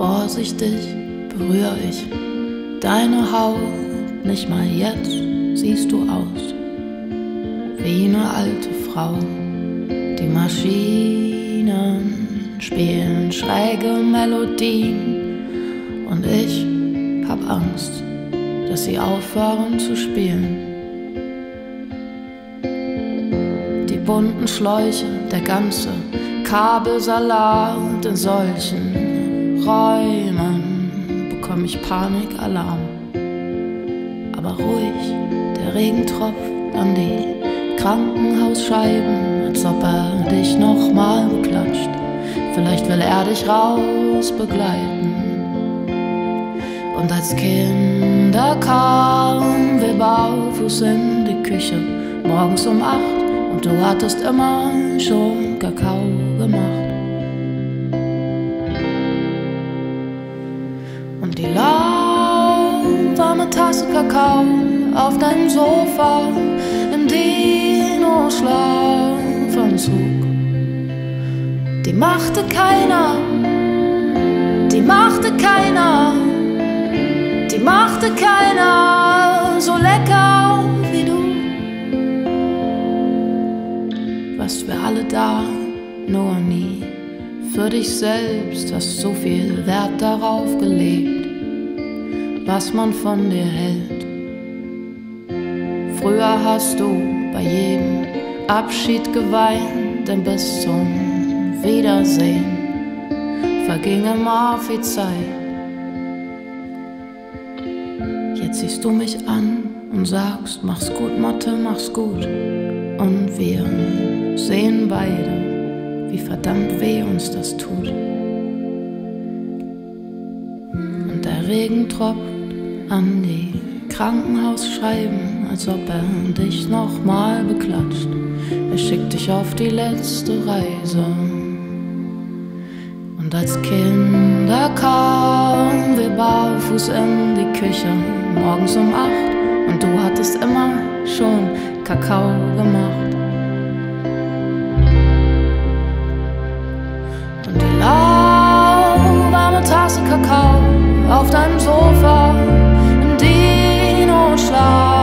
Vorsichtig berühre ich deine Haut, nicht mal jetzt siehst du aus wie eine alte Frau. Die Maschinen spielen schräge Melodien und ich hab Angst, dass sie aufhören zu spielen. Die bunten Schläuche, der ganze Kabelsalat, in solchen Räumen bekomme ich Panikalarm. Aber ruhig, der Regen tropft an die Krankenhausscheiben, als ob er dich nochmal beklatscht. Vielleicht will er dich raus begleiten. Und als Kinder kamen wir barfuß in die Küche, morgens um 8, und du hattest immer schon Kakao gemacht. Und die lauwarme Tasse Kakao auf deinem Sofa im Dino-Schlafanzug, die machte keiner, die machte keiner, die machte keiner so lecker wie du. Warst wir alle da, nur nie für dich selbst, hast so viel Wert darauf gelegt, was man von dir hält. Früher hast du bei jedem Abschied geweint, denn bis zum Wiedersehen verging immer viel Zeit. Jetzt siehst du mich an und sagst, mach's gut, Motte, mach's gut. Und wir sehen beide, wie verdammt weh uns das tut. Und der Regen tropft an die Krankenhausscheiben, als ob er dich nochmal beklatscht. Er schickt dich auf die letzte Reise. Und als Kinder kamen wir barfuß in die Küche, morgens um 8, und du hattest immer schon Kakao gemacht. Und die lauwarme Tasse Kakao auf deinem Sofa im Dino-Schlaf